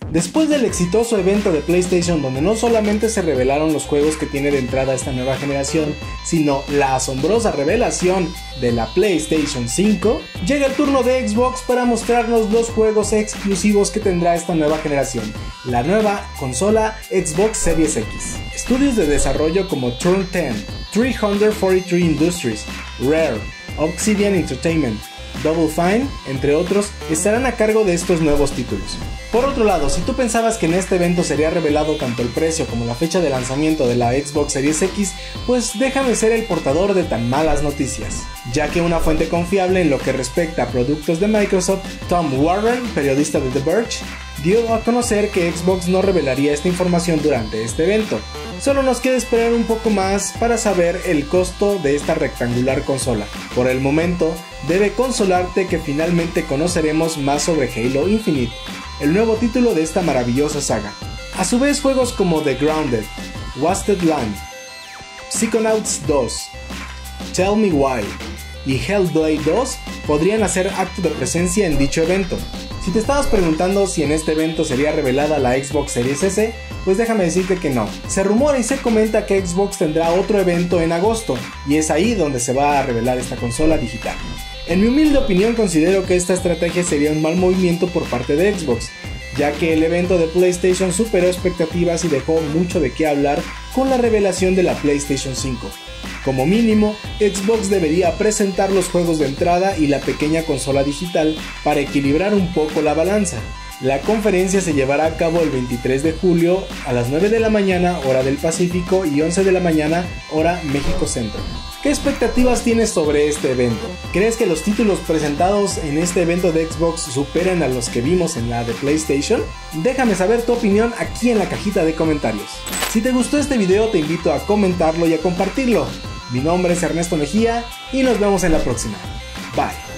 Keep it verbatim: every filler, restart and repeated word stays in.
Después del exitoso evento de PlayStation, donde no solamente se revelaron los juegos que tiene de entrada esta nueva generación, sino la asombrosa revelación de la PlayStation cinco, llega el turno de Xbox para mostrarnos los juegos exclusivos que tendrá esta nueva generación, la nueva consola Xbox Series X. Estudios de desarrollo como Turn diez, trescientos cuarenta y tres Industries, Rare, Obsidian Entertainment, Double Fine, entre otros, estarán a cargo de estos nuevos títulos. Por otro lado, si tú pensabas que en este evento sería revelado tanto el precio como la fecha de lanzamiento de la Xbox Series X, pues déjame ser el portador de tan malas noticias, ya que una fuente confiable en lo que respecta a productos de Microsoft, Tom Warren, periodista de The Verge, dio a conocer que Xbox no revelaría esta información durante este evento. Solo nos queda esperar un poco más para saber el costo de esta rectangular consola. Por el momento, debe consolarte que finalmente conoceremos más sobre Halo Infinite, el nuevo título de esta maravillosa saga. A su vez, juegos como The Grounded, Wasted Land, Psychonauts dos, Tell Me Why y Hellblade dos podrían hacer acto de presencia en dicho evento. Si te estabas preguntando si en este evento sería revelada la Xbox Series S, pues déjame decirte que no. Se rumora y se comenta que Xbox tendrá otro evento en agosto, y es ahí donde se va a revelar esta consola digital. En mi humilde opinión, considero que esta estrategia sería un mal movimiento por parte de Xbox, ya que el evento de PlayStation superó expectativas y dejó mucho de qué hablar con la revelación de la PlayStation cinco. Como mínimo, Xbox debería presentar los juegos de entrada y la pequeña consola digital para equilibrar un poco la balanza. La conferencia se llevará a cabo el veintitrés de julio a las nueve de la mañana hora del Pacífico y once de la mañana hora México Centro. ¿Qué expectativas tienes sobre este evento? ¿Crees que los títulos presentados en este evento de Xbox superan a los que vimos en la de PlayStation? Déjame saber tu opinión aquí en la cajita de comentarios. Si te gustó este video, te invito a comentarlo y a compartirlo. Mi nombre es Ernesto Mejía y nos vemos en la próxima. Bye.